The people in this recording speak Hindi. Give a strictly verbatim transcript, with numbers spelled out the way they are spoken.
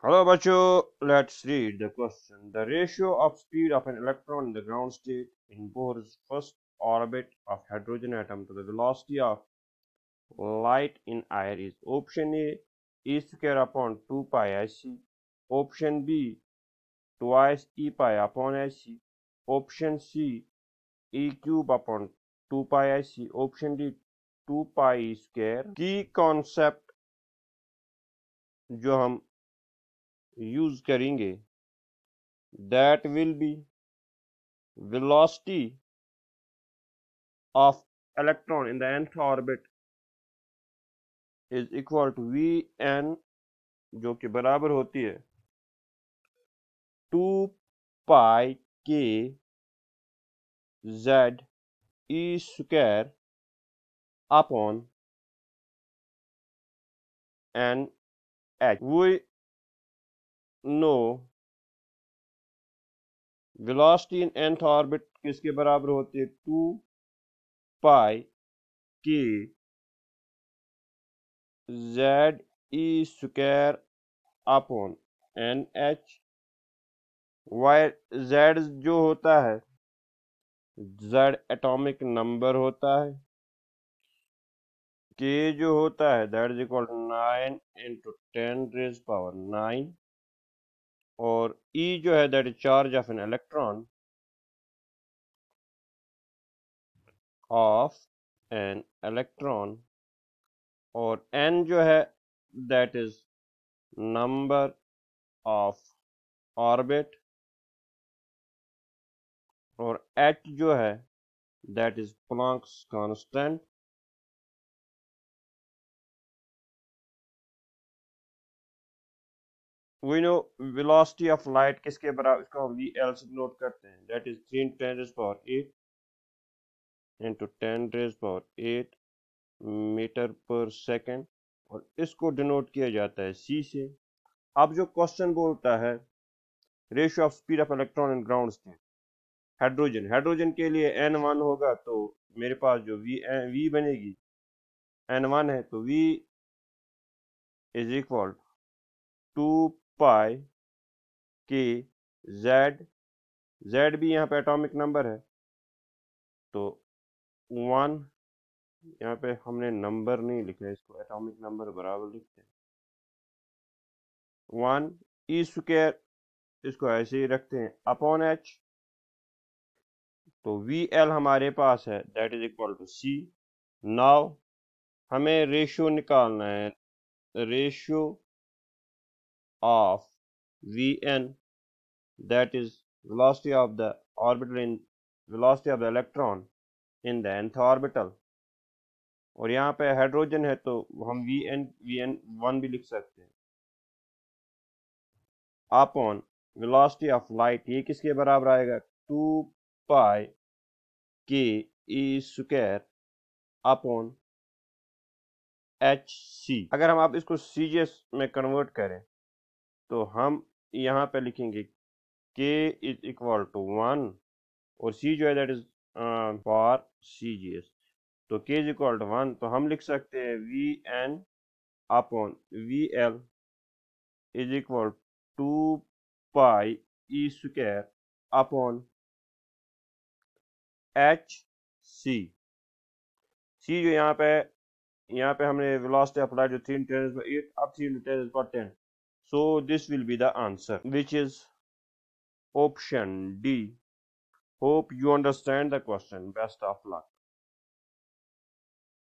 Hello, Bacho. Let's read the question. The ratio of speed of an electron in the ground state in Bohr's first orbit of hydrogen atom to the velocity of light in air is option A, e square upon two pi h c, option B, twice e pi upon h c, option C, e cube upon two pi h c, option D, two pi e square. की कॉन्सेप्ट जो हम यूज करेंगे that will be velocity of electron in the nth orbit is equal to Vn, जो कि बराबर होती है two pi K Z E square upon N H. We know velocity in nth orbit किसके बराबर होती है two pi K Z E square upon N H. Y Z जो होता है जेड एटॉमिक नंबर होता है, के जो होता है that is equal to nine into ten raise power nine, और ई जो है that is charge of an electron of an electron, और एन जो है that is number of orbit, और एच जो है that is Planck's constant. We know velocity of light किसके बराबर, इसको हम वी एल से नोट करते हैं, that is three into ten raise power eight into ten raise power eight meter per second, और इसको डिनोट किया जाता है सी से. अब जो क्वेश्चन बोलता है ratio of speed of electron in ground state hydrogen, hydrogen के लिए एन वन होगा, तो मेरे पास जो वी वी बनेगी एन वन है, तो V is equal to pi K Z, Z भी यहाँ पे एटॉमिक नंबर है, तो वन, यहाँ पे हमने नंबर नहीं लिखा है, इसको एटॉमिक नंबर बराबर लिखते हैं, वन ई स्क्वायर, इसको ऐसे ही रखते हैं अपॉन एच, तो वी एल हमारे पास है that is equal to C. Now हमें रेशियो निकालना है, ratio of V N that is velocity of the orbital in velocity of the electron in the nth orbital, और यहाँ पे हाइड्रोजन है तो हम V N V N one भी लिख सकते हैं अपॉन वेलोसिटी ऑफ लाइट, ये किसके बराबर आएगा two pi K E square upon H C. अगर हम आप इसको सी जी एस में कन्वर्ट करें तो हम यहाँ पे लिखेंगे के इज इक्वल टू वन, और सी जो है that is for C G S, तो K is equal to one, तो हम लिख सकते हैं V N upon V L is equal to pi E square upon H C. C जो यहाँ पे यहाँ पे हमने वेलोसिटी अप्लाई जो थ्री टेन एट, अब three ten ten, so this will be the answer which is option D. Hope you understand the question. Best of luck.